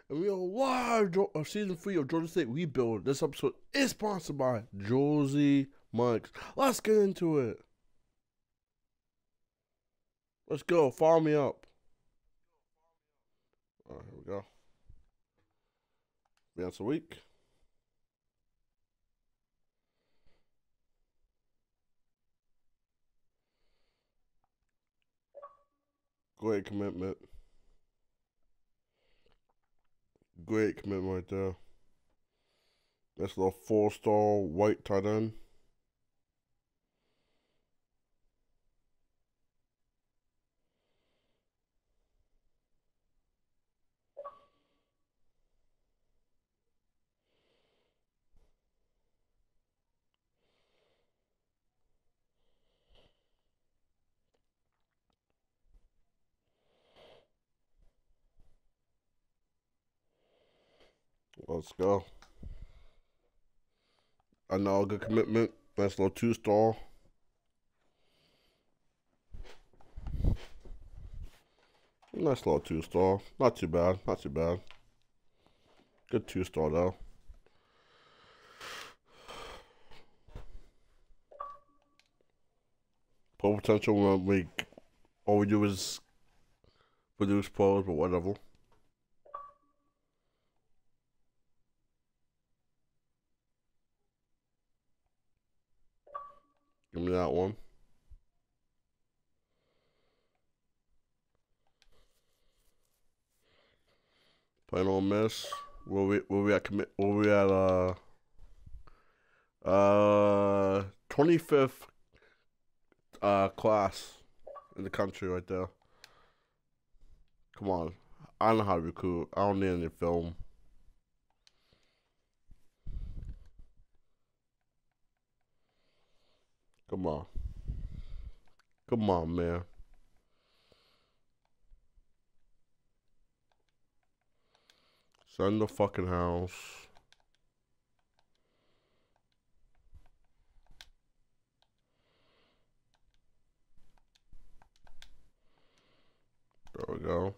And we all, wow, season 3 of Georgia State Rebuild. This episode is sponsored by Josie Mike's. Let's get into it. Let's go. Follow me up. All right, here we go. Once a week. Great commitment. Great commitment right there. That's a little 4-star white tight end. Let's go. Another good commitment. Nice little 2-star. Nice little 2-star. Not too bad. Not too bad. Good 2-star though. Pro potential when we all we do is produce pros, but whatever. Give me that one. Playing on miss. Where we at commit? Where we at? 25th class in the country right there. Come on, I know how to recruit. I don't need any film. Come on, come on, man. Send the fucking house. There we go.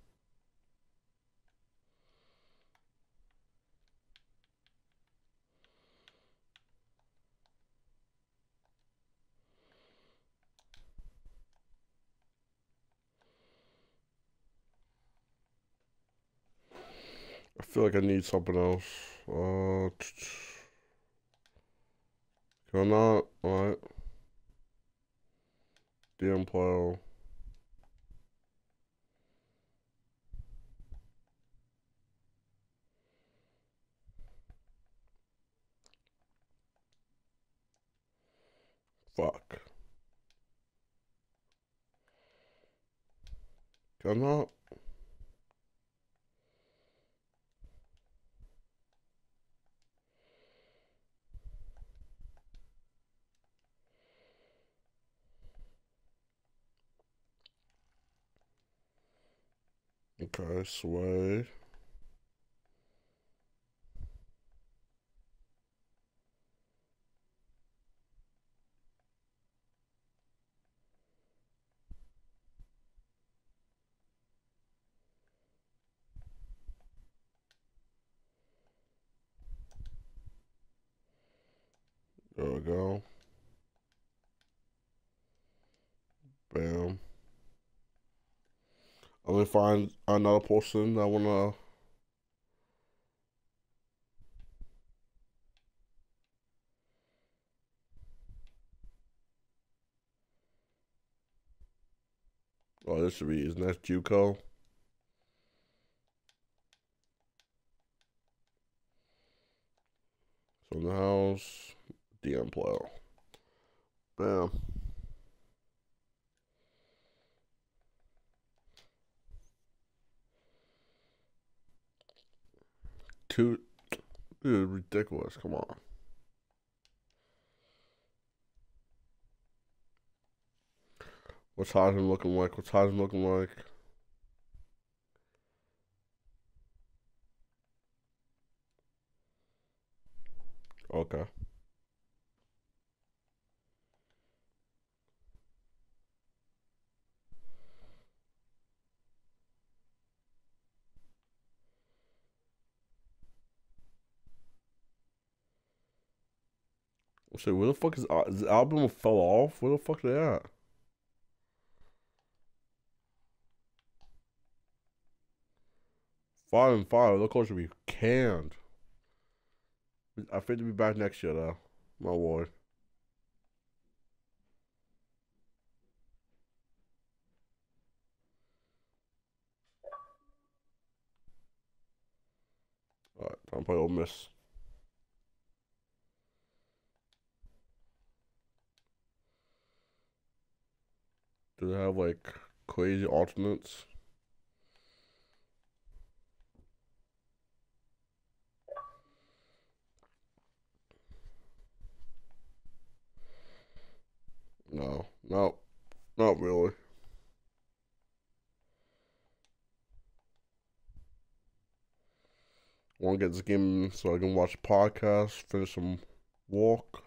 I feel like I need something else. Can I not? Alright. DM player. Fuck. Can I not? Okay, sway. There we go. Bam. I'm gonna find another person I wanna. Oh, this should be his next JUCO. So in the house, DM player. Bam. Two, dude, ridiculous. Come on. What's Heisman looking like? What's Heisman looking like? Okay. So where the fuck is the album fell off? Where the fuck they at? Five and five. Look close to be canned. I think to be back next year though. My word. Alright, time to play Ole Miss. Do they have like crazy alternates? No, no, not really. Want to get this game so I can watch a podcast, finish some walk.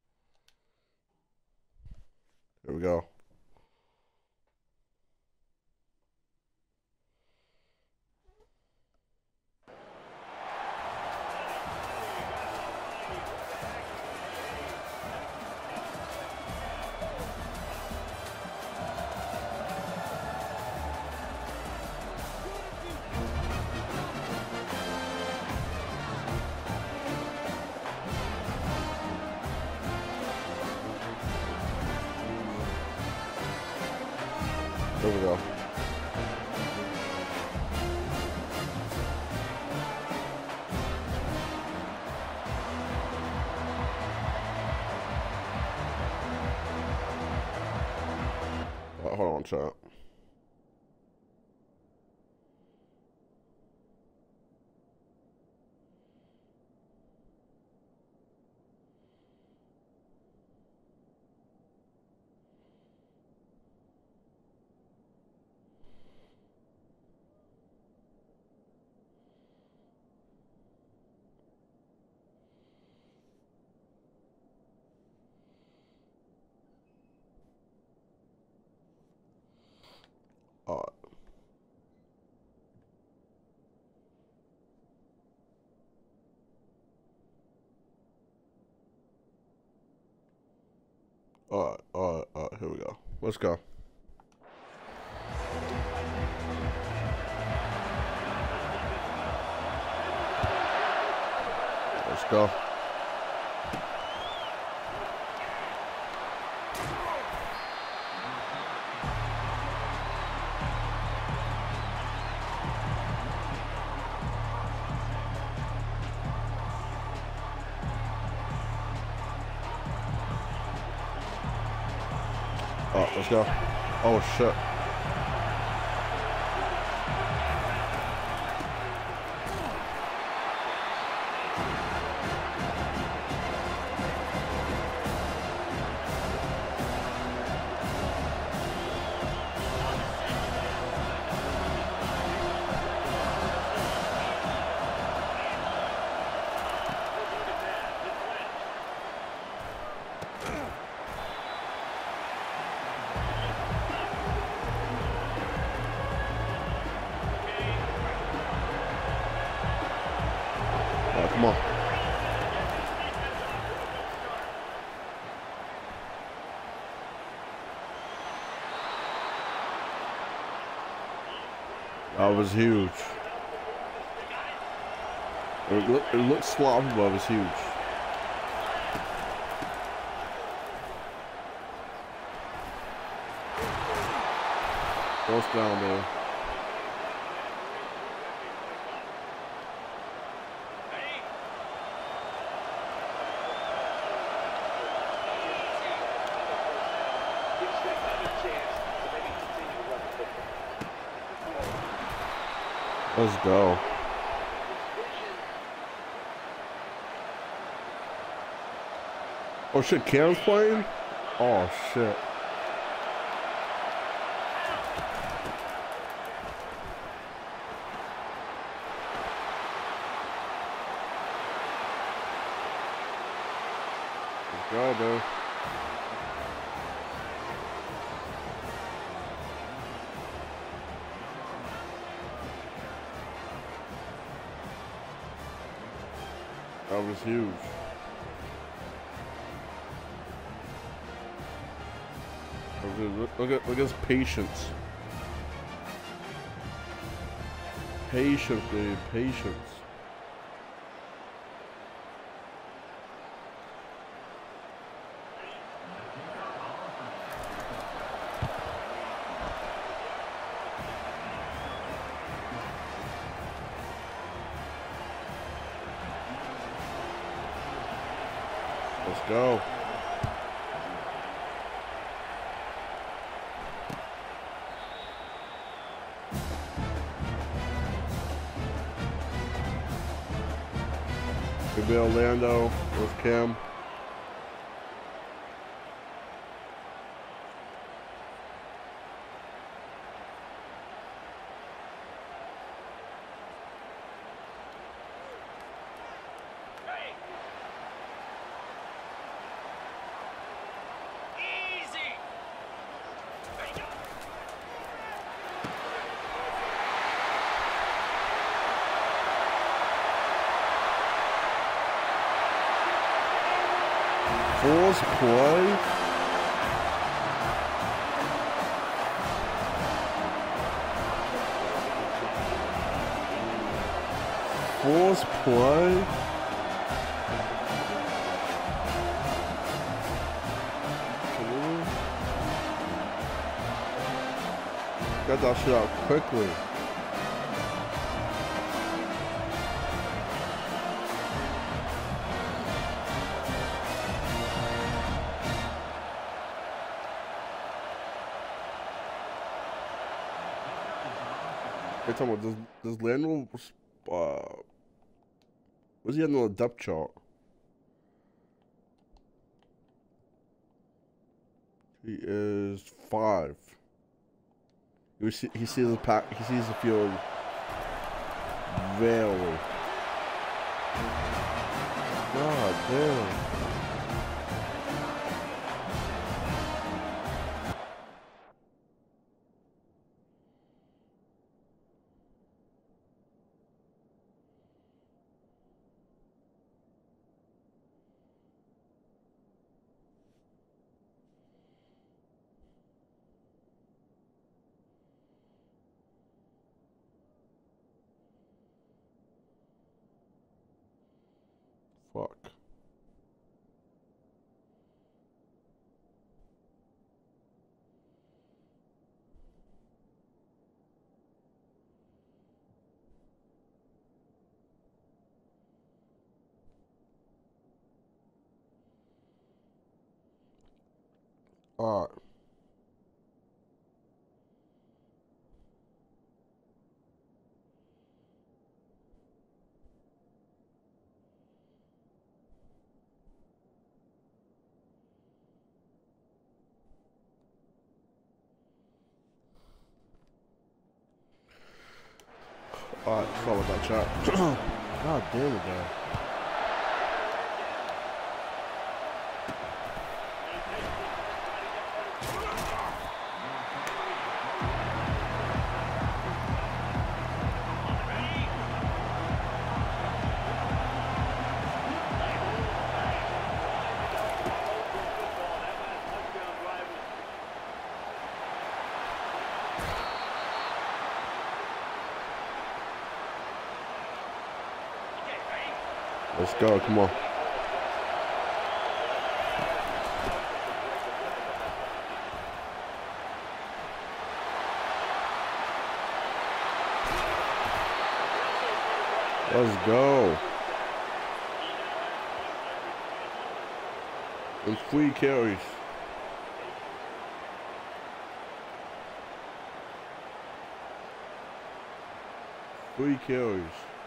Here we go. There we go. Hold on, chat. Alright. Alright, here we go. Let's go. Let's go. Oh, let's go. Oh, shit. Come on. That was huge. It looked sloppy, but it was huge. First down, man. Let's go. Oh shit, Cam's playing? Oh shit. Let's go, dude. That was huge. Dude, look at his patience. Patience, dude, patience. Let's go. Could be Orlando with Kim. Force play. Force play. Got that shit out quickly. We're talking about does Lando was he on the depth chart? He is 5. He sees the pack. He sees the field very. God damn. Fuck. All right. Alright, sorry about that chat. God damn it, guy. Let's go, come on. Let's go. And 3 carries. Three carries.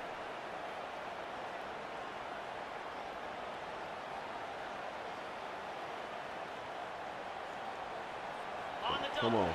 Come on.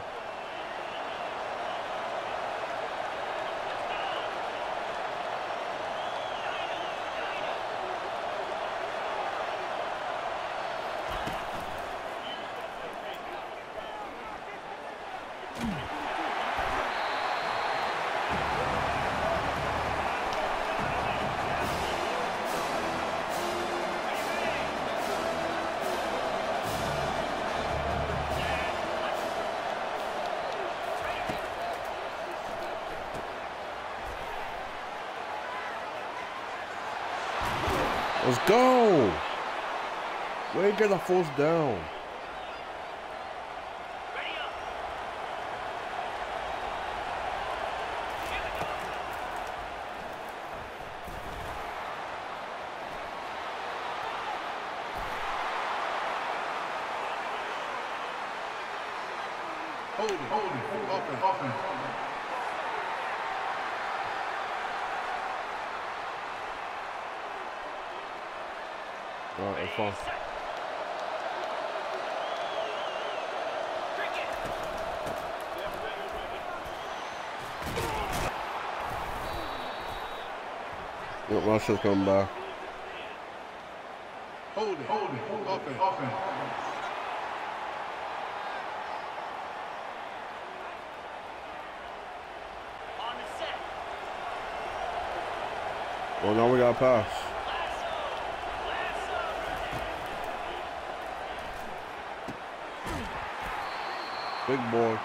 Let's go. We ain't get a force down. Hold it, offense. Alright, that's fine. Yep, my shit's coming back. Hold it, offense. Well, now we got to pass. Big boy.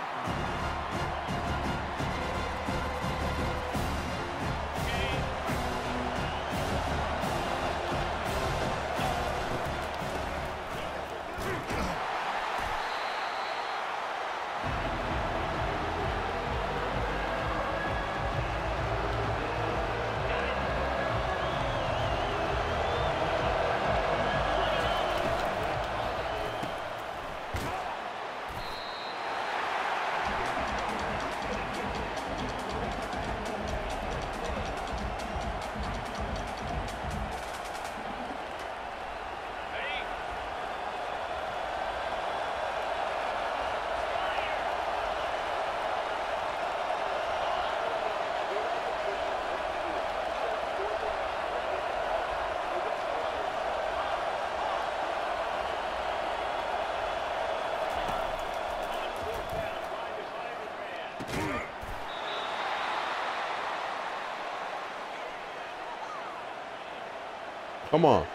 Come on.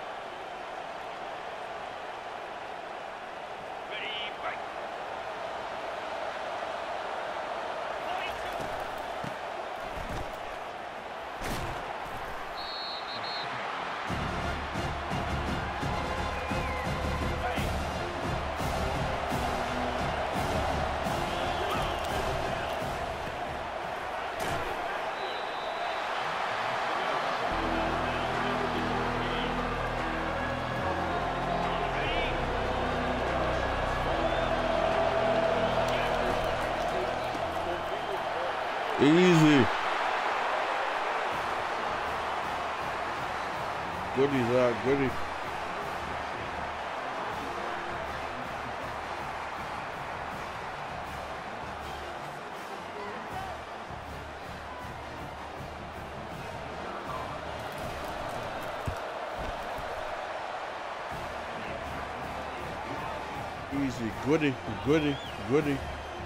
Easy. Goody, Zach, goody. Easy, goody, goody, goody.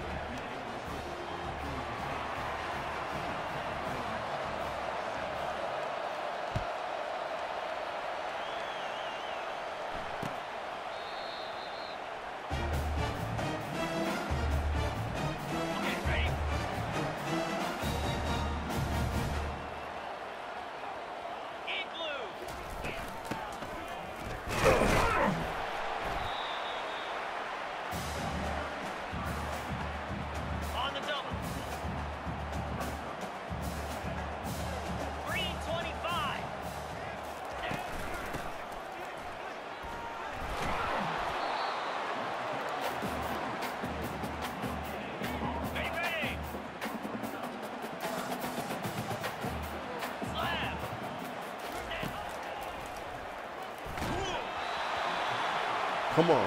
Come on.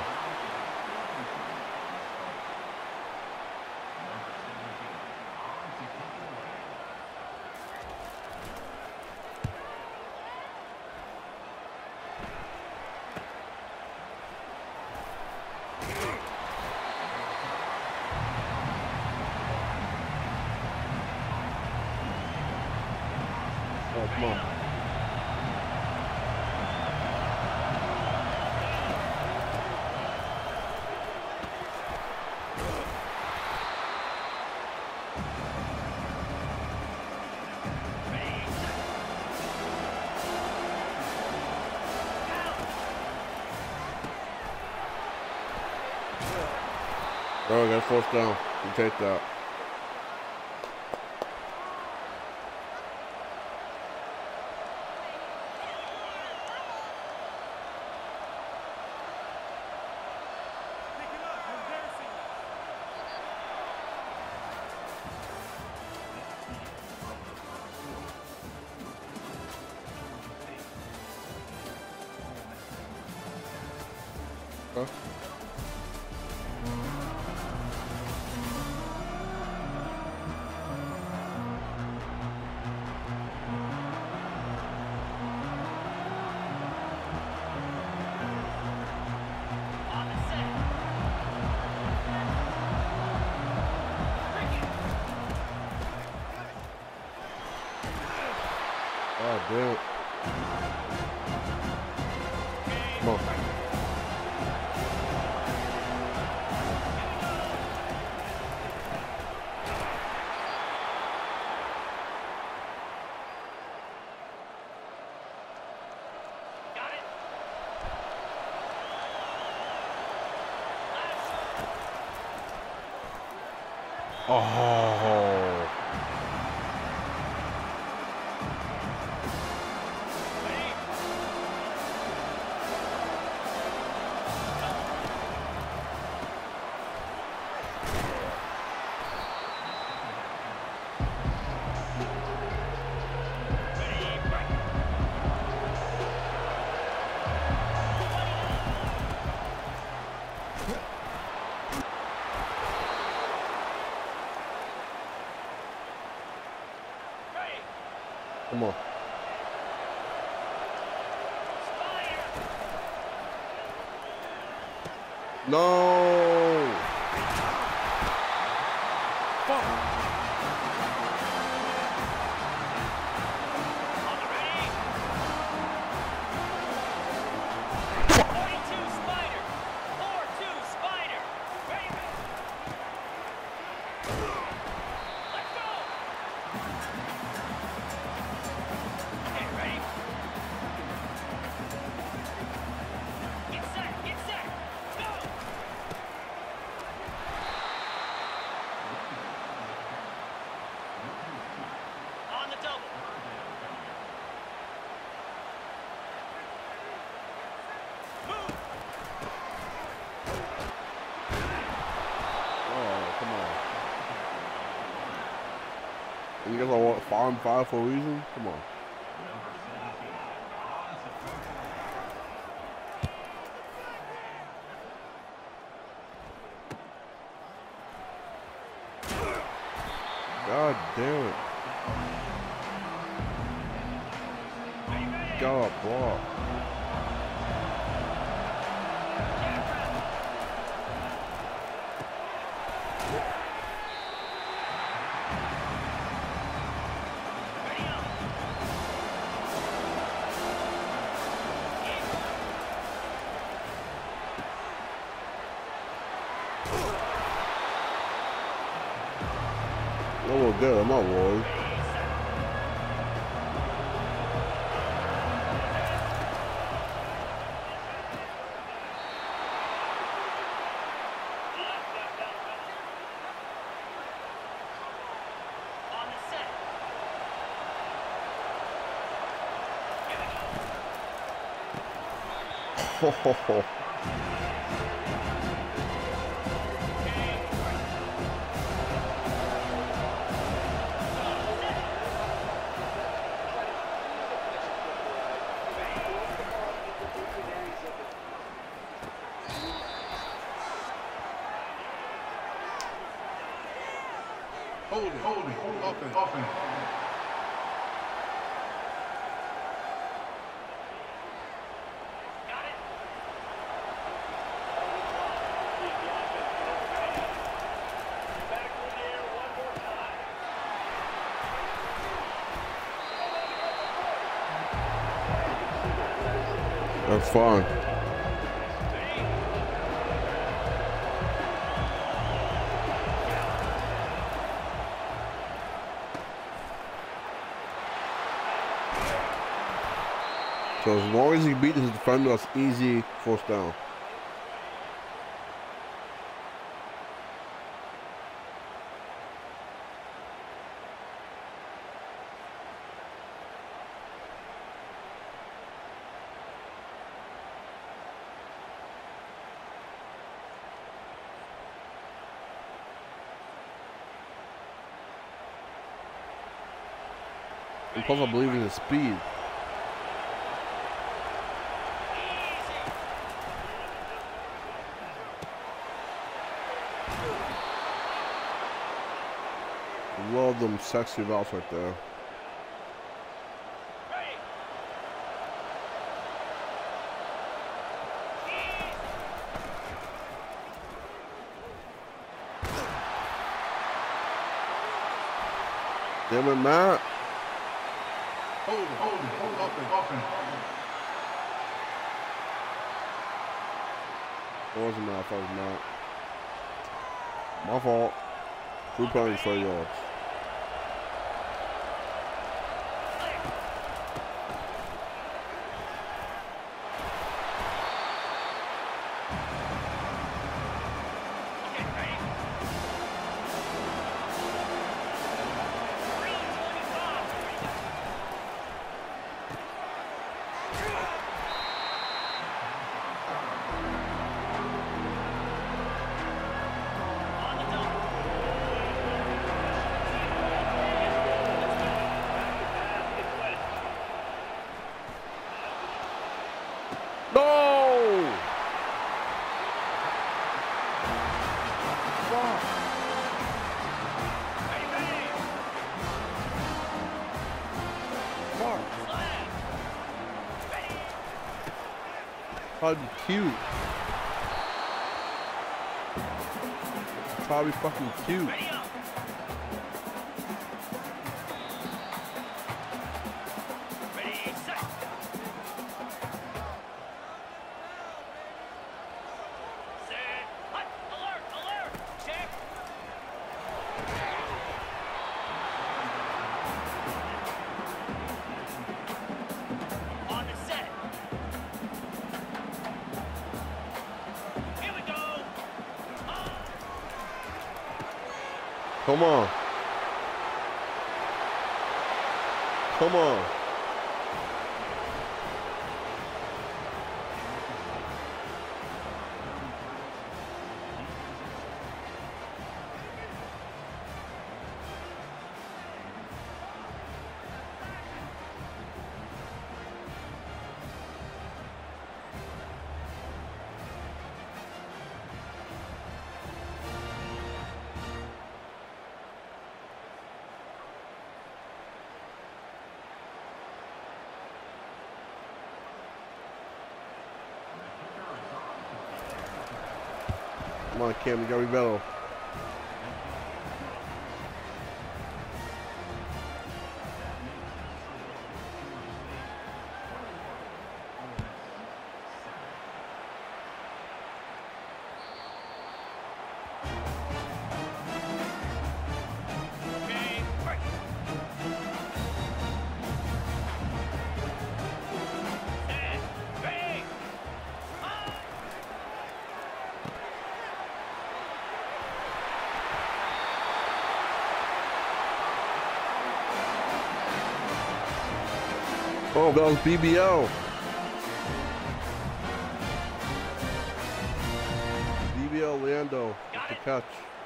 Oh, come on. Oh, that's first down. You take that. Huh? Oh, damn it. Come on. Oh. Come on. No. Fuck. You guys all want 5-5 for a reason? Come on. God damn it. God block. That was good, I'm not worried. Ho ho ho. Hold it, offense. That's fine. So as long as he beats his defender, that's easy first down. And plus, I believe in his speed. Love them sexy routes right there. Damn it, Matt. Hold it. Offense. It wasn't my fault, Matt. My fault. 3 penalties, 30 yards. No! Fuck. Fuck. Try to be cute. Try to be fucking cute. Come on. Come on. Come on, Cam, you gotta be better. Oh, that was BBL. BBL Lando with the catch.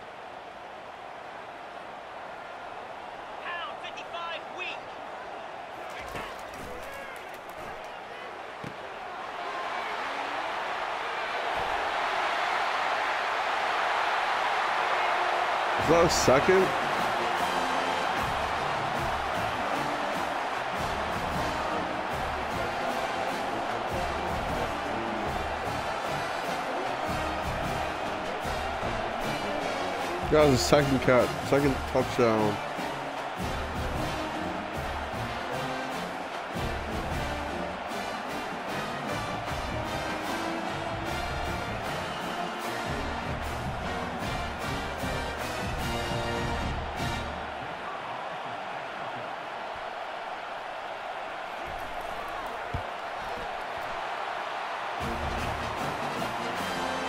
Pound 55 weak. Is that a second? That was a second touchdown.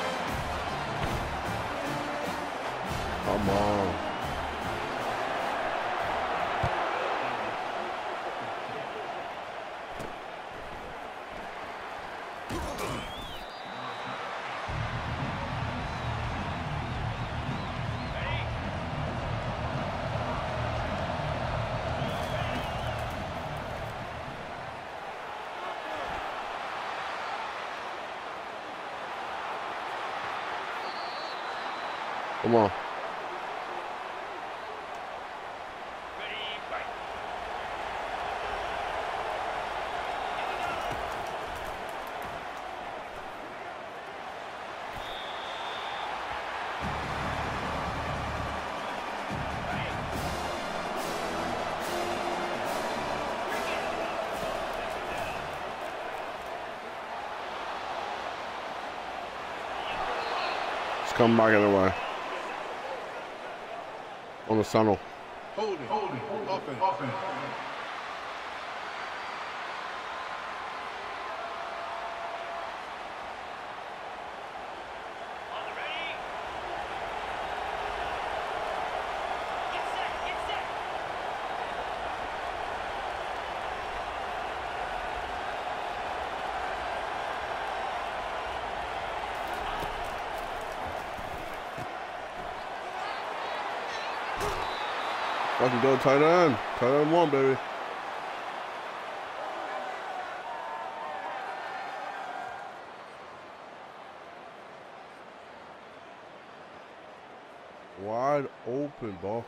Come on. Come on. It's coming back anyway. On the tunnel. Hold it. Offense. Fucking go tight end. Tight end one, baby. Wide open, ball.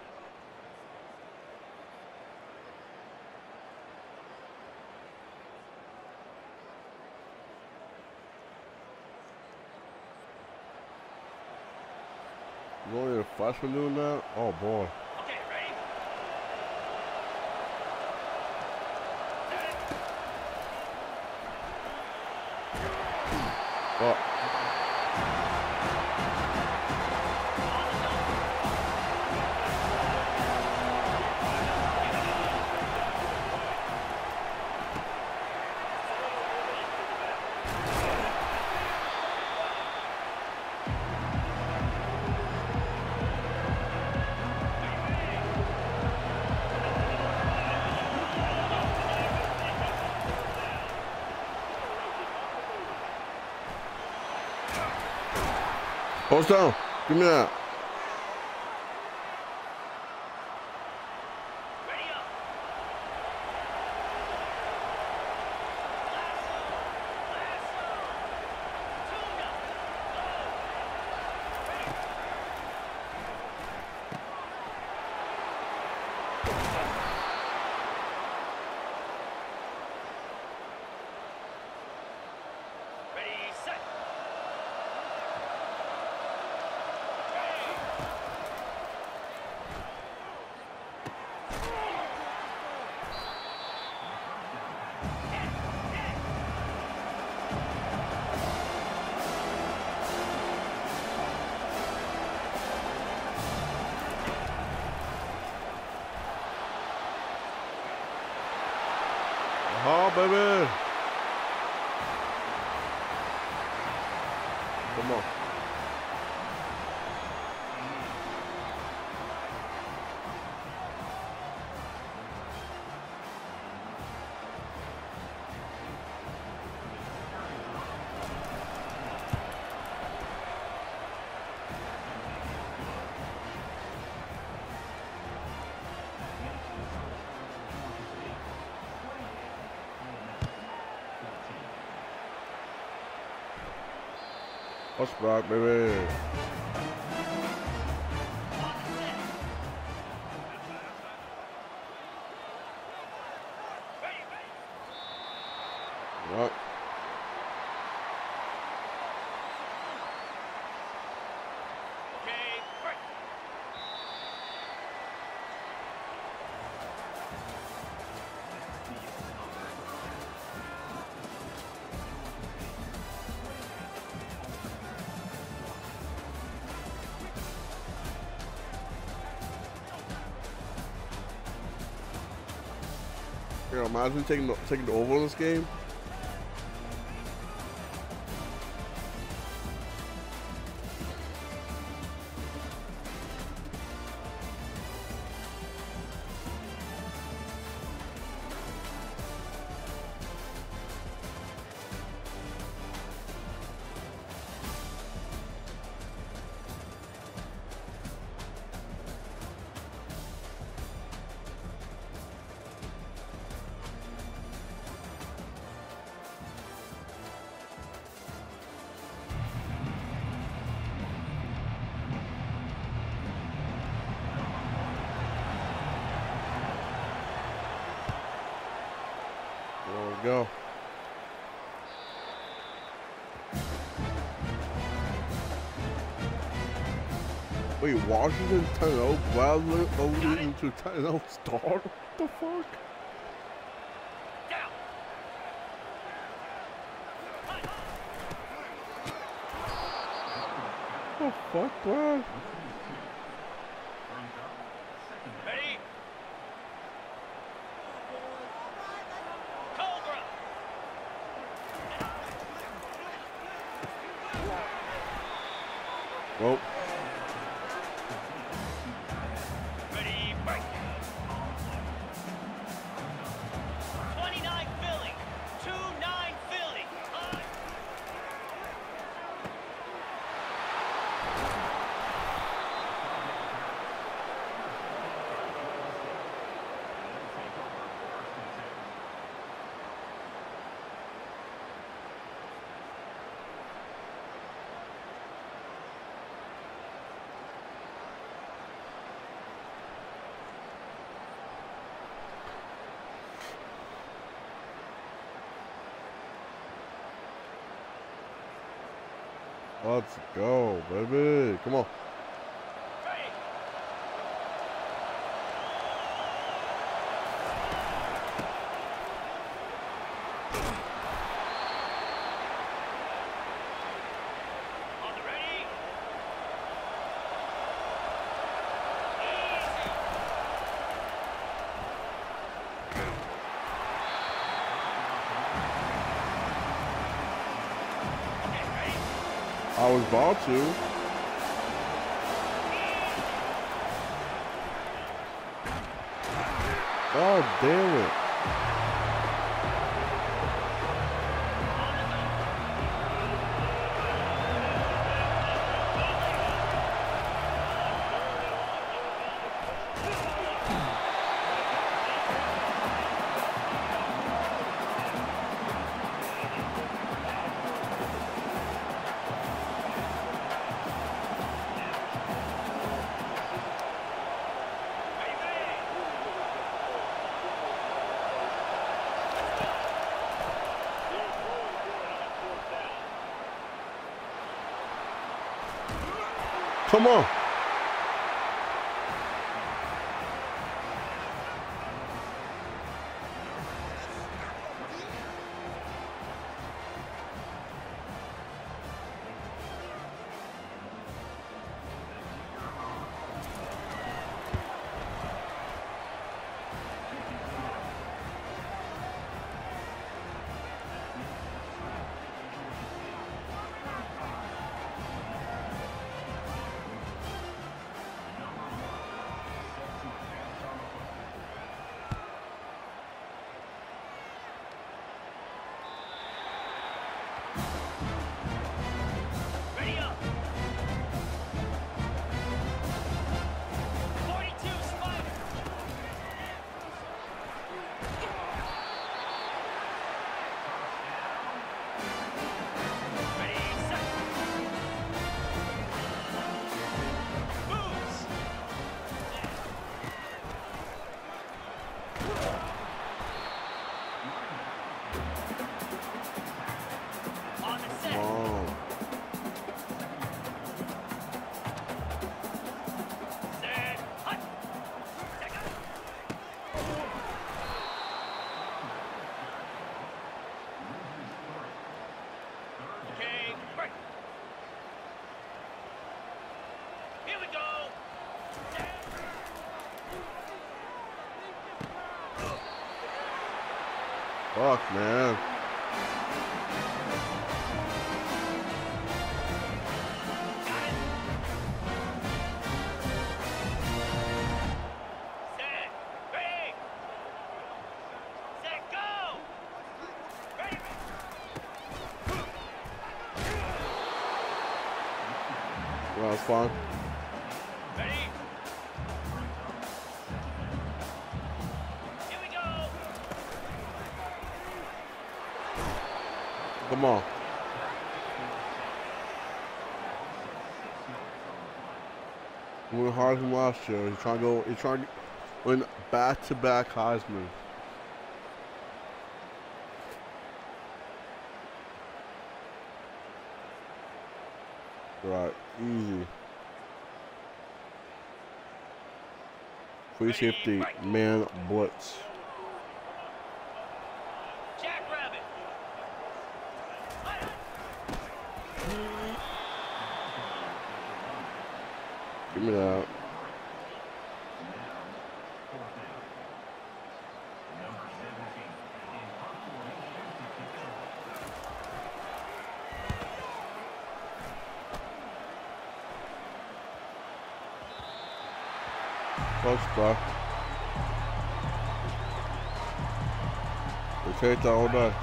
You only a freshman doing that? Oh boy. Oh. Post down. Give me that. Oh, baby. Come on. What's back, baby? Right. You know, imagine taking the over in this game. go. Wait, Washington 10-0, Bradley leading to 10-0 start? What the fuck? What the fuck, Brad? Ready? Cobra. Well. Ready, break. 29 Philly. 2-9 Philly. Let's go, baby. Come on. Ready. On the ready. Easy. Okay, ready. I was about to. God damn it. Come on. Ready up. 42 Spider. Ready, set. Moves. On the set. Oh. Set. Hut. Second. Okay, break. Here we go. Fuck, man. Got it. Set. Ready. Set. Go. Ready. Well, that's fine. Ready. Here we go. Come on. He went Heisman last year. He's trying to go. He's trying to win back-to-back Heisman. Right, easy. Free safety, man blitz. Jackrabbit. Give me that. Touchback. We take that all day.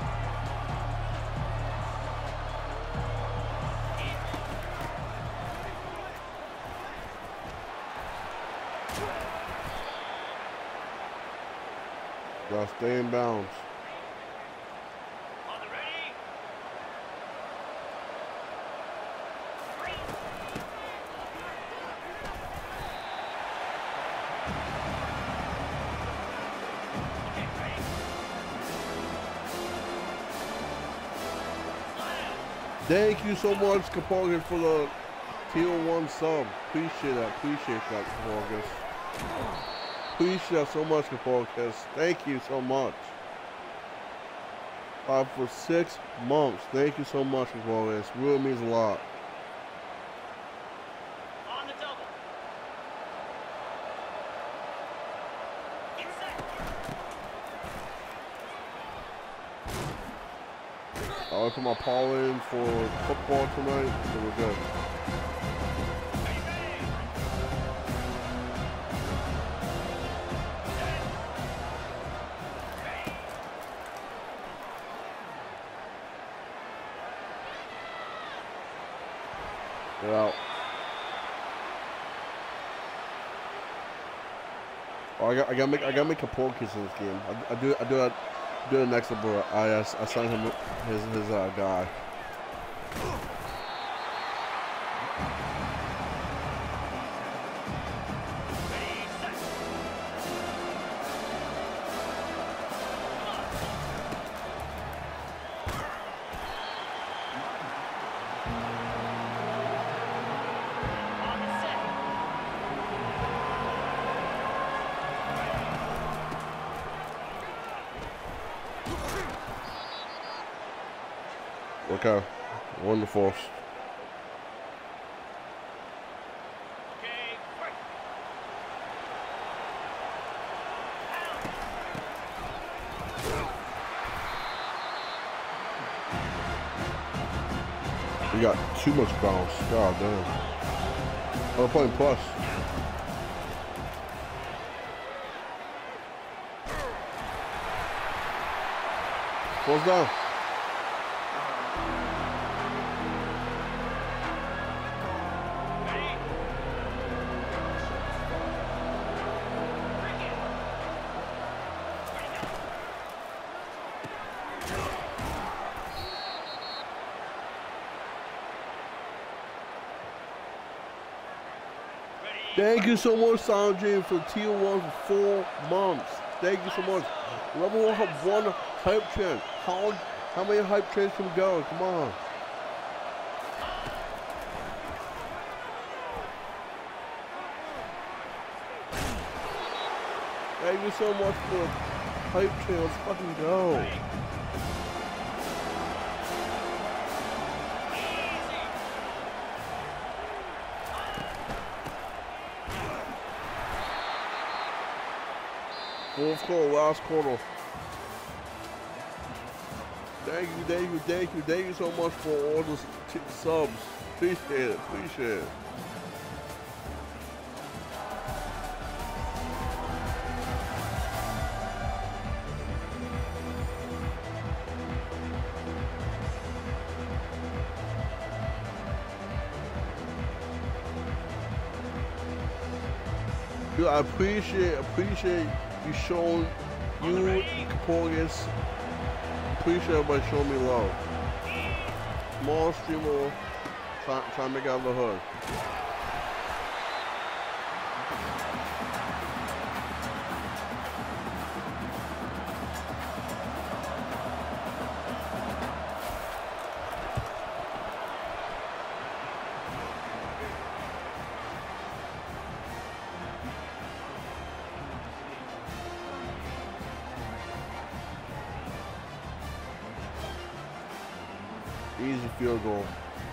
Gotta stay in bounds. On the ready. Okay, ready. Thank you so much, Kapogan, for the Tier 1 sub. Appreciate that, Kapogas. Appreciate that so much, Kapogas. Thank you so much. For 6 months. Thank you so much, Kapogas. Really means a lot. On the double. Get set. I put my paw in for football tonight, so we're good. Ready, ready. Get out. Oh, I gotta make Kapogas in this game. I do it next up. I signed him his guy. Ready, set. On the set. Okay, wonderful. Okay, break. We got too much bounce. God damn. I'm playing plus. Close down. Ready? Bring it. Ready, go. Ready. Thank you so much, Sanjay, for Tier 1 for 4 months. Thank you so much. Level 1 hype train. How many hype trains can we go? Come on. Thank you so much for the hype train. Let's fucking go. Easy. Fourth quarter, last quarter. Thank you so much for all the subs. Appreciate it. Dude, I appreciate you showing Kapogas. Appreciate everybody showing me love. Small streamer trying to make out of the hood. Easy field goal.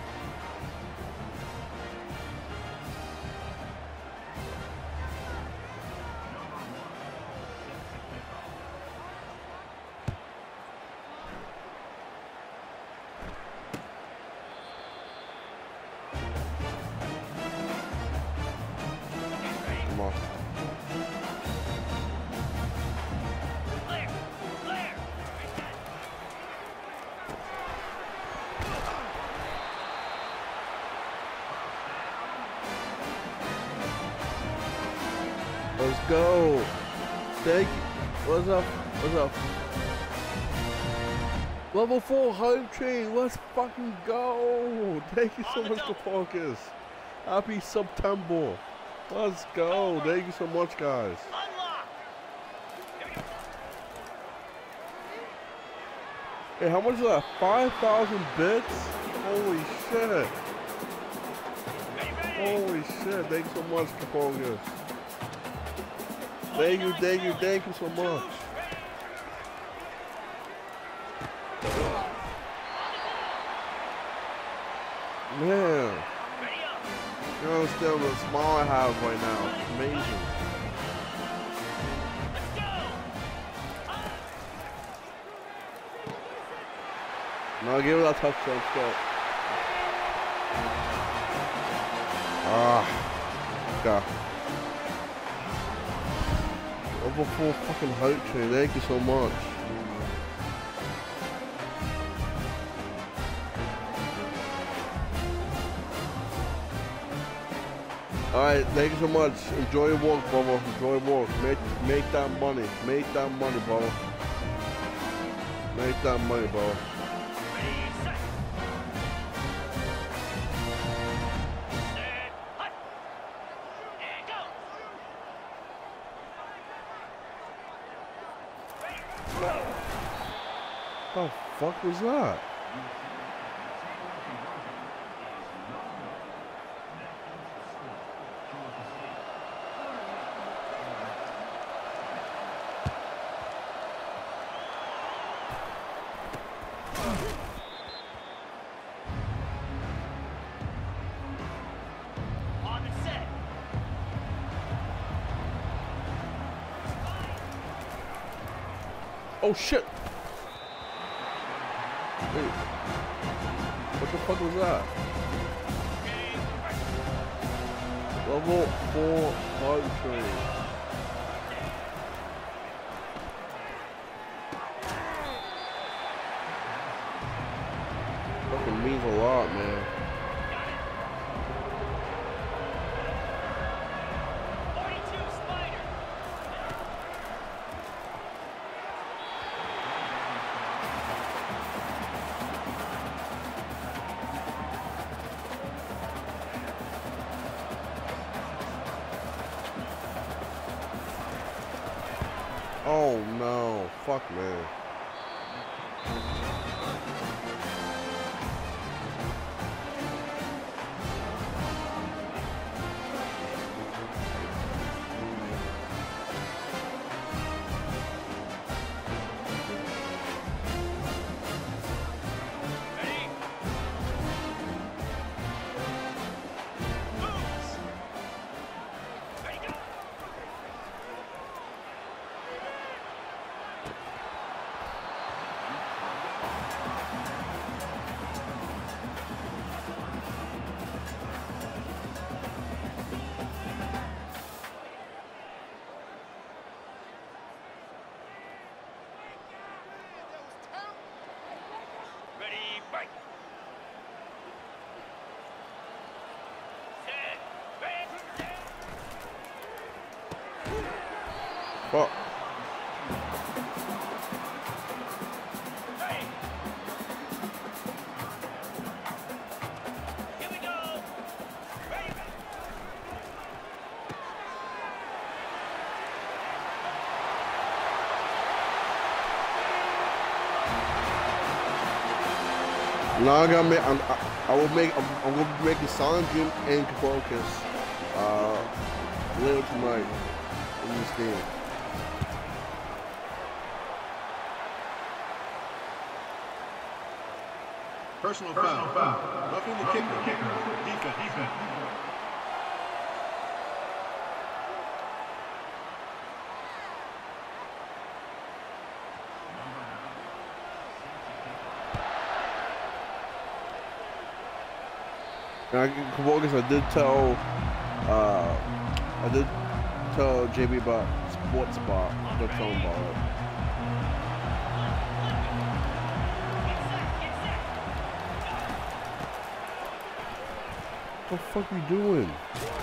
Come on. Clear. Clear. Let's go. Thank you. What's up? What's up? Level 4 hype train. Let's fucking go. Thank you so much, Kaporkis. Happy September. Let's go. Thank you so much, guys. Unlock. Here we go. Hey, how much is that? 5,000 bits? Holy shit. Ready, ready. Holy shit. Thank you so much, Kaporkis. Thank you, thank you, thank you so much. Man, Ready up. you don't understand the smile I have right now. It's amazing. Let's go. Now give it that touchdown, let's go. God. Over 4 fucking hype train, thank you so much. Alright, thank you so much. Enjoy your walk, brother. Enjoy your walk. Make that money. Make that money, brother. Make that money, brother. Ready, set. Set. Hut. And go. What the fuck was that? On the set. Oh shit! Wait. What the fuck was that? Level 4 hype train. Fucking means a lot, man. 42 Spider. Oh no, fuck man. Ready. Moves. Ready, go. Ready, break. Set. Ready. Fuck. Ready. Here we go. Ready. Now I'm gonna make a Silent Dream and Focus later tonight in this game. Personal foul. Roughing the kicker. Defense. I did tell JB about Sports Bar. I'm gonna tell him about it. What the fuck are you doing?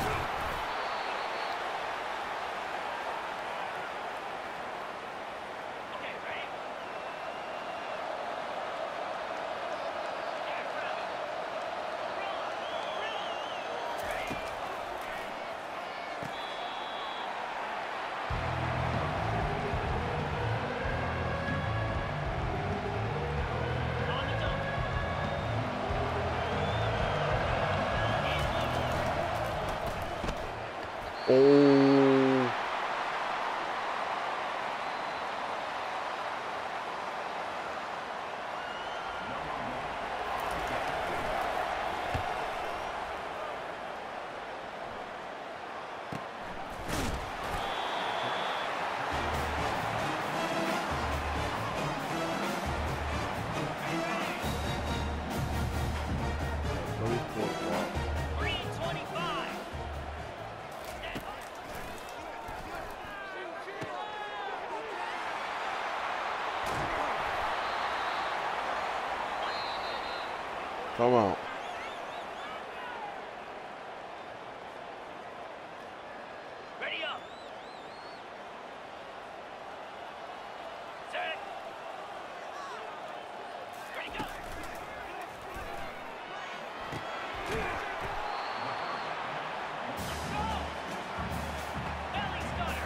Oh. Come on. Ready up. Set. Ready go. Belly stunner.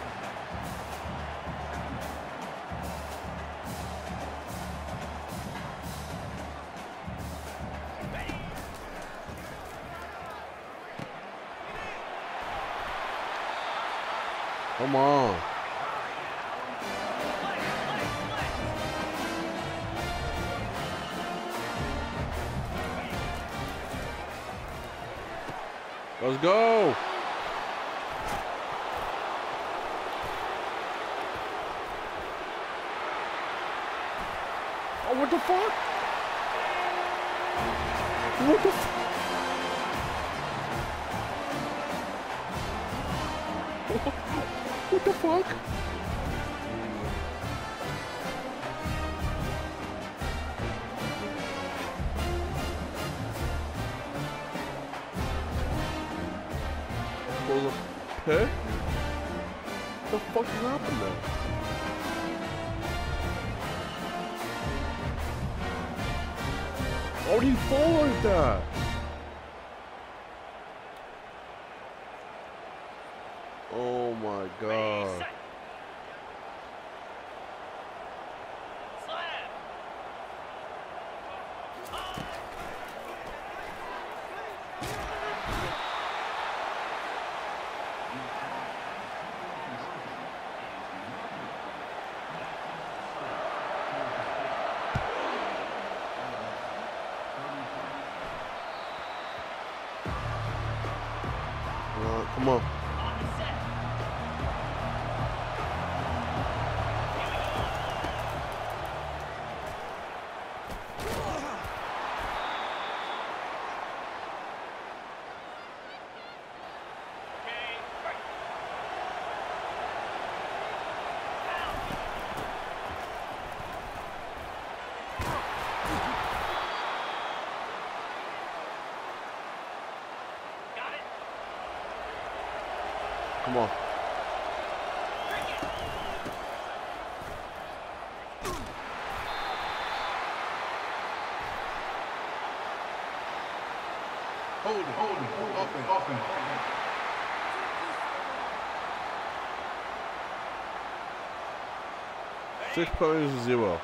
Come on. Let's go. Oh, what the fuck? What the fuck? What the fuck? Hey? What the fuck happened there? How did he fall like that? Oh my god. Set. Slam. Come on. On the set. Okay, right. Got it. Come on. Drink it. Hold it. Offense. 6-0.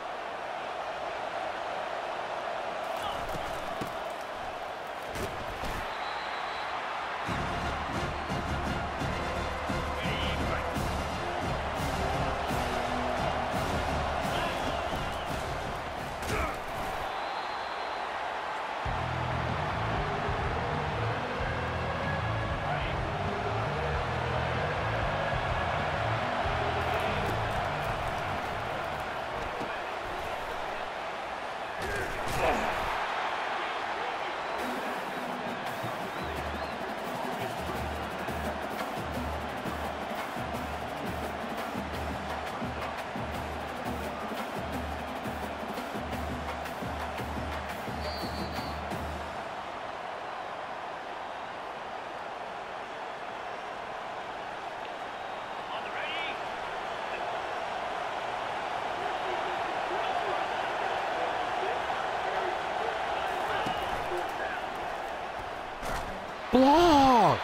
Block!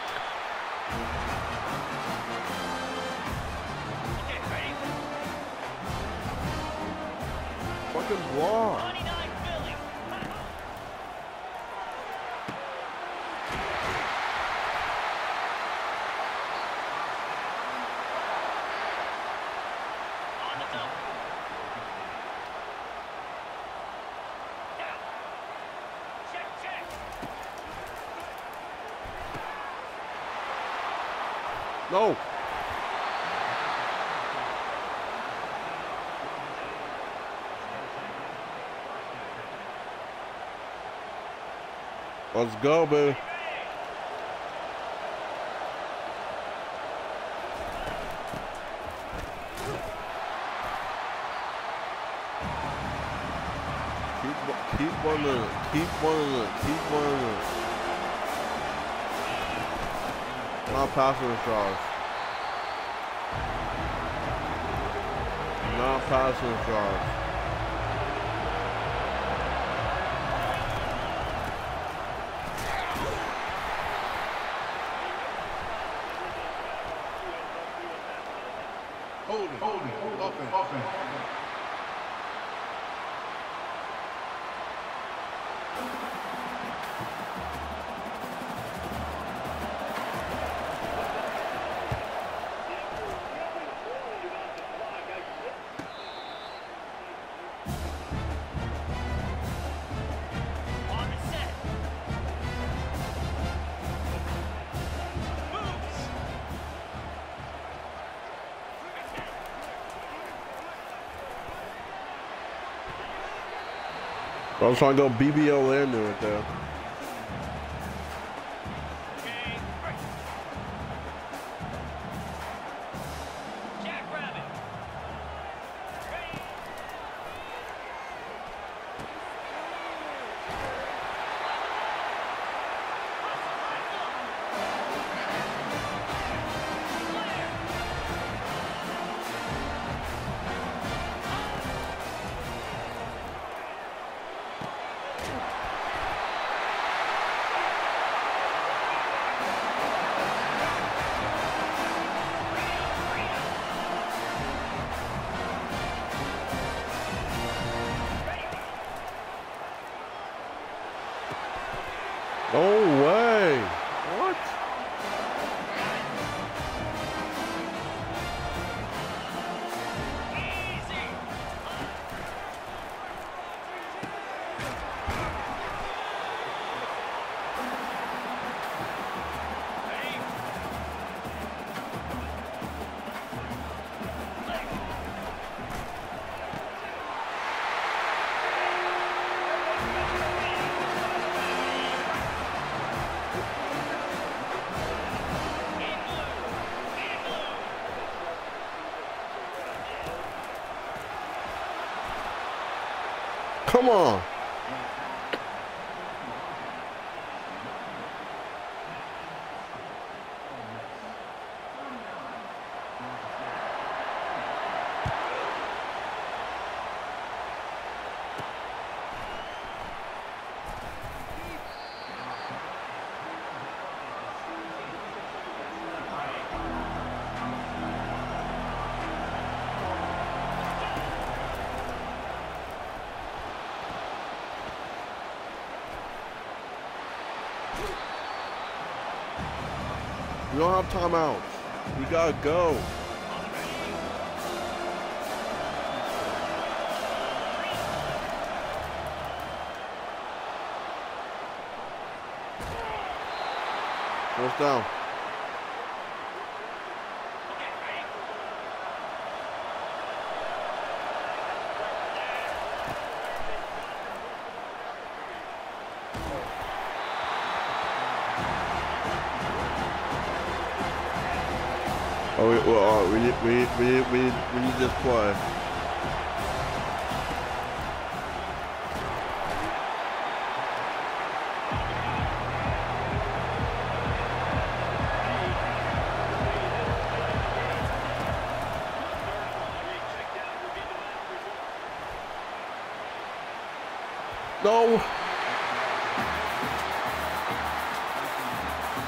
Okay, ready? Fucking block. 29 Philly. On the double. Now. Check, check. No. Let's go, baby. Keep running it. Keep running it. Keep running it. Not passing the Charles. Not passing the Charles. Holding, offense. On the set. Moves. I was trying to go BBO into it there. Okay, break. Jackrabbit. Ready? No way. What? Easy. Ready? Come on. We don't have timeouts. We gotta go. First down. Okay, ready? Oh, we need this play. No.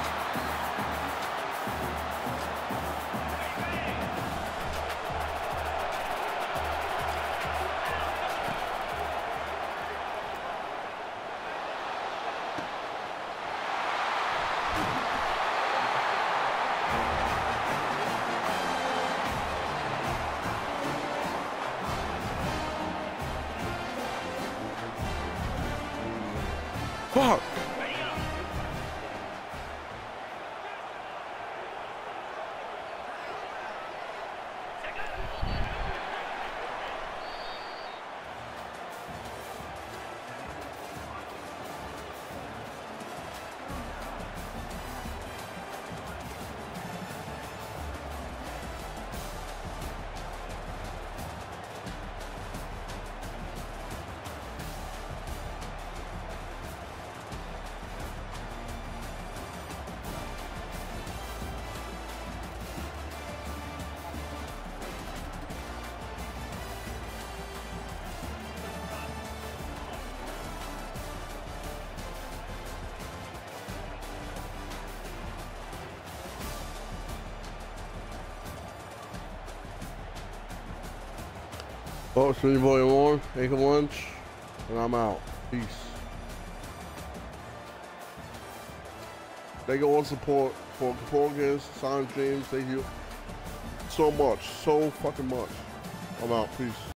Fuck. Oh, it's your boy Warren, Acre Lunch, and I'm out. Peace. Thank you all support for Porgas, Silent James. Thank you so much, so fucking much. I'm out. Peace.